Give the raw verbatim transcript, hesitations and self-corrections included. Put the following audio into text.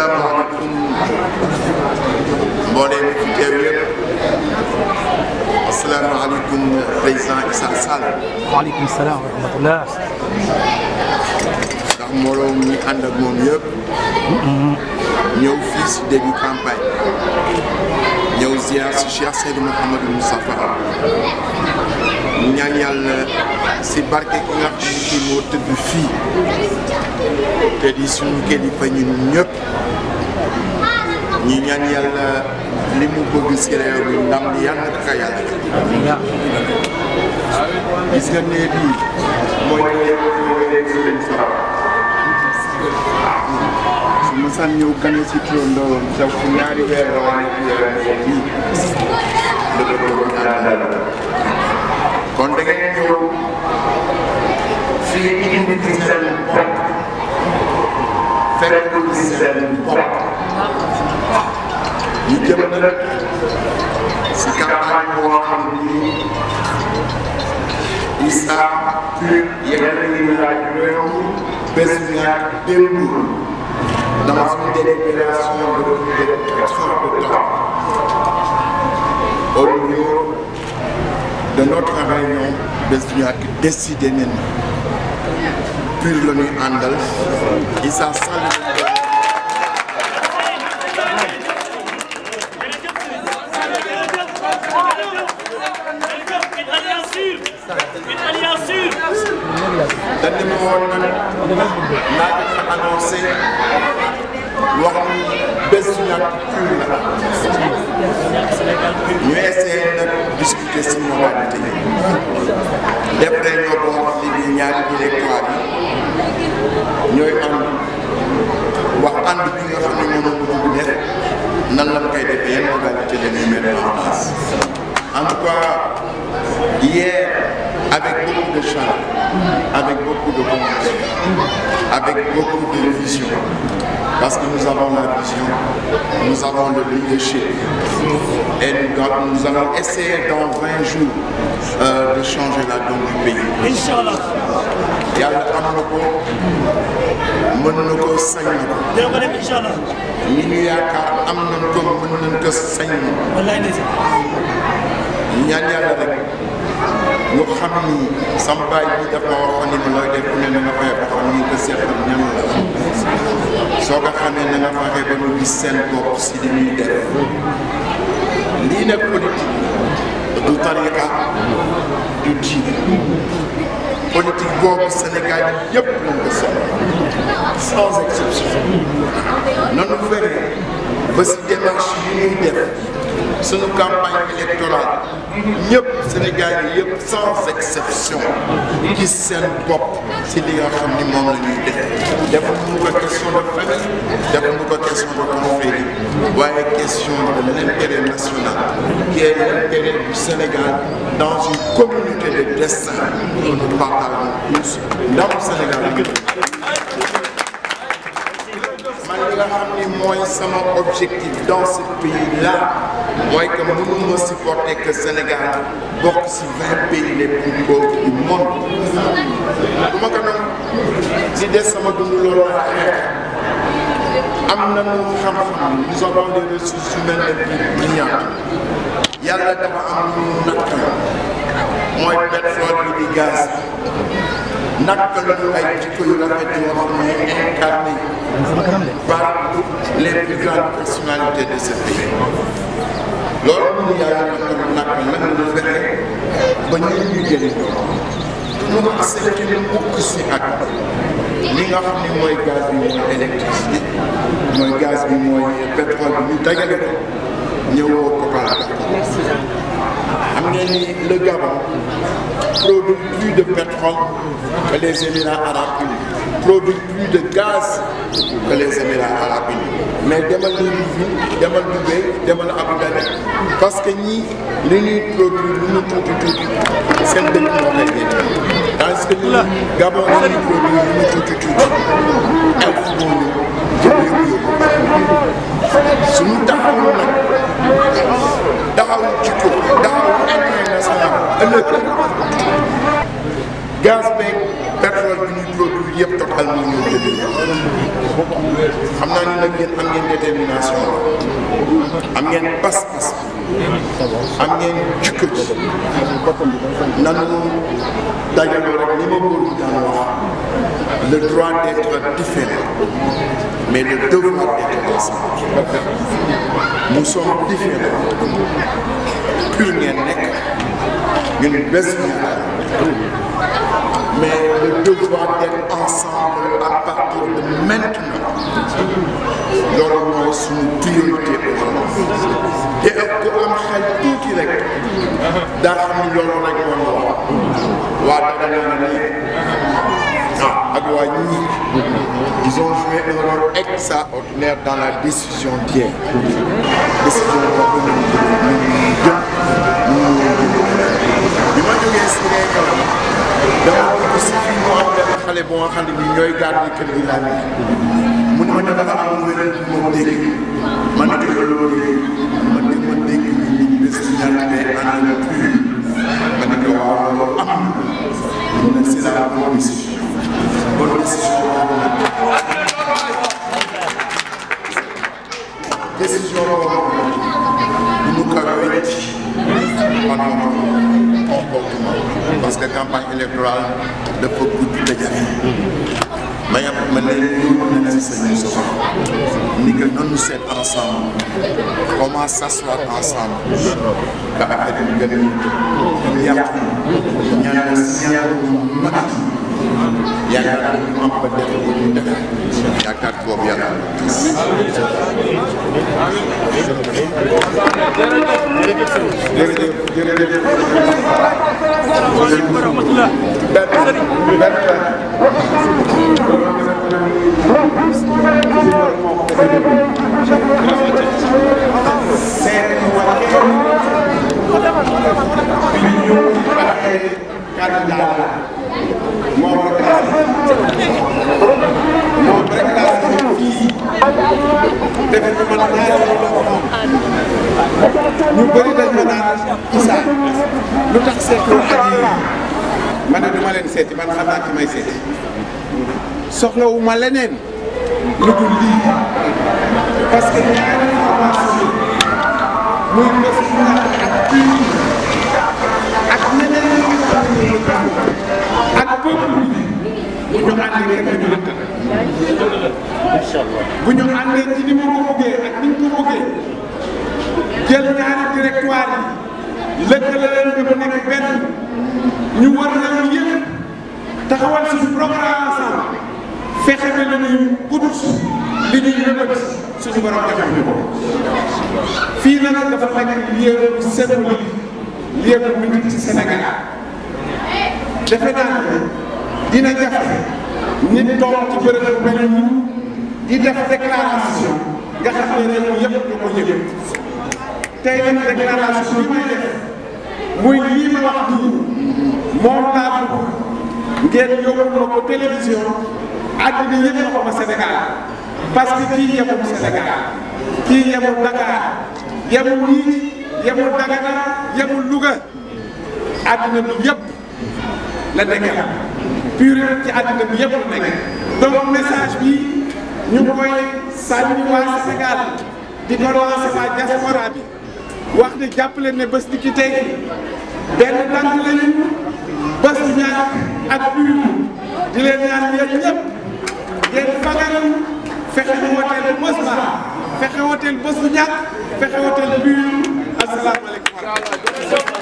asalaamaaleykum mbooleem fi teew yëpp asalaamaaleykum président Issa Sall. waaleykum salaam wa rahmatullah. ndax mbooloo mi ànd ak moom yëpp. ñëw fii si début campagne ñëw ziar si Cheikh Seydou Mouhamadou Moustapha ñu ñaan yàlla si barke ki nga xam ne kii moo tëdd fii te di suñu kilifa ñun ñëpp ñi ñaan yàlla li mu bëgg si réew mi ndam li yàlla na ko yàlla gis nga ne bii mooy su ma san ñëw gane si turandoo daw fu ñaari weer la wane bii la doon ñaanal kon da ngeen ñëw fii indi ci seen bopp fekk ci seen bopp ñu jëm nag si campagne boo xam ni Issa Pur yeneen yi ñu laaj réew bés ñaar démb dans une délibération de plus de quatre heures de temps au niveau de notre réunion bés ñaar décidé nañ Pur la ñuy àndal Issa Sall dañu ma woon nag naa ko annoncé wax ni bés ñàkk Pur la ñu essayé nag discuter si modalité yi def réunion boo wax li bi ñaari directoire yi ñooy ànd wax ànd bi nga xam ne moom la bëgg def nan la koy defee yenn modalité la ñuy mettre en place en tout cas hier avec beaucoup de charme, avec beaucoup de conviction, avec beaucoup de vision. Parce que nous avons la vision, nous avons le leadership. Et nous, nous allons essayer dans vingt jours euh, de changer la donne du pays. Inch'Allah. Yàlla am na ko mën na ko sañ na ko. Inch'Allah. ñi ñu yaakaar am nañ ko mën nañ ko sañ na ko. wallaay ñaan yàlla rek. ñu xam ni sama baay bi dafa waxoon ni ma looy def ku ne na nga fexe ba xam ni que seetal ñan la soo ko xamee na nga fexe ba ñu gis seen bopp si li ñuy def lii nag politique du tariqa du diine politique boobu Sénégal yëpp lañ ko soxla sans exception nanu fexe ba si démarche yi ñuy def suñu campagne électorale ñëpp Sénégal yi yëpp sans exception gis seen bopp si li nga xam ni moom la ñuy def defuñu ko question de famille defuñu ko question de confrérie waaye question de l'intérêt national qui est l'intérêt du Sénégal dans une communauté de destin que nous partageons tous ndaw Sénégal man li nga xam ni mooy sama objectif dans ce pays-là mooy que mënuma supporter que Sénégal bokk ci vingt pays les plus pauvres du monde du ma ko nangu si des sama dund loolu la xeex am nañu xam-xam nous avons des ressources humaines les plus brillantes yàlla dafa am lu mu nakk mooy pétrole bi di gaz nakk lañu ay jikko yu rafet yoo xam ne incarné par les plus grandes personnalités de ce pays loolu mënu yàlla nakk nag lu fexe ba ñun ñu jëriñoo ñu accepté mukk si ak li nga xam ni mooy gaz bi mooy électricité mooy gaz bi mooy pétrole bi ñu dajale ko ñëwoo ko xam ngeen ni le Gabon produit plus de pétrole que les Émirats arabes unis produit plus de gaz que les Émirats arabes unis mais demal Libreville demal Dubaï demal Abu Dhabi parce que ñii li ñuy produit lu ñu tuuti tuuti seen dëkk moo koy génne tandis que ñun Gabon li ñuy produit lu ñu tuuti tuuti ay fu moo ñëw jëm yóbbu yóbbu suñu taxawul nag taxaw jikko taxaw international ëllëg gaz beeg pétrole bi ñuy produit yëpp total moo ñëw jëlee xam naa ni nag yéen am ngeen détermination am ngeen pas-pas am ngeen jikko ji nanu dajaloo rek ni ma góor gi daan wax le droit d'être différent mais le devoir d'être ensemble nous sommes différents pur ngeen nekk ñun bés mais le devoir d'être ensemble à partir de maintenant loolu mooy suñu priorité aujourd'hui te ku am xel tuuti rek daa xam ni loolu rek moom wax waa dara na ni ah ak waa ñi ils ont joué un rôle extraordinaire dans la décision d'hier décision boobu ñu jël bi ma jógee si réunion dama dugg si fii mu am benn xale bu nga xam ne bii ñooy garde kër gi laa nekk mu ne ma dafa am wér bu ma dégg ma ne ko loolu ma ne ma dégg ni ñu bés bu ñàkk mais ànd na plus ma ne ko waaw loolu am na ne c'est la bonne décision bonne décision boobu nag décision boobu du ñu ko wécc pendant comportement parce que campagne électorale dafa gudd te jafe ma yàpp ma ne ñu ne si sañu soxla ni que nanu seet ensemble comment s'asseoir ensemble ba affaire yi gën a yàqu ñaan ñaan mag yaakaar ñu am ba def bu ñu def yaakaar boobu yàlla jërëjëf jërëjëf wa rahmatullah moo moo reclassé fii defe ko man ñaari ñu bëri dañ ma naan Issa lu tax seetlu ak yi ma ne du ma leen seeti man xam naa ki may seeti soxlawu ma leneen lu dul lii parce que ñaari formation muy bés ak kii ak ñeneen ñi nga xam ne ak peuple bi bu ñu àndee kenn ñu lëkkal bu ñu àndee ci ni mu ko bëggee ak ni ñu ko bëggee jël ñaari directoire yi lëkkale leen ba mu nekk benn ñu war nañu yëpp taxawal suñu programme ensemble fexe ba lu ñuy ut li ñuy yëngat suñu borom defal ñu ko fii nag dafa nekk lieu bu symbolique lieu bu mythique ci Sénégal defe naa ne dina jafe nit toog ci bërëb bu mel nii di def déclaration nga xam ne réew mi yëpp ñu ko yëg tey nag déclaration bi may def muy lii ma wax nii moom laa bëgg ngeen yóbbu ma ko télévision àddina yëpp na ko ma Sénégal parce que kii yemul Sénégal kii yemul Dakar yemul nii yemul Dagana yemul Louga àddina bi yëpp la nekkal pur ci àddina bi yëpp la nekk donc message bi ñu ngi koy sànni waa Sénégal di ko lancer waa diaspora bi wax ni jàppale ne bés di ki tey benn tànk lañu bés bu ñàkk ak pur di leen ñaan yéen ñëpp ngeen fagaru fexe woteel bés ba fexe woteel bés bu ñàkk fexe woteel pur asalaamaaleykum.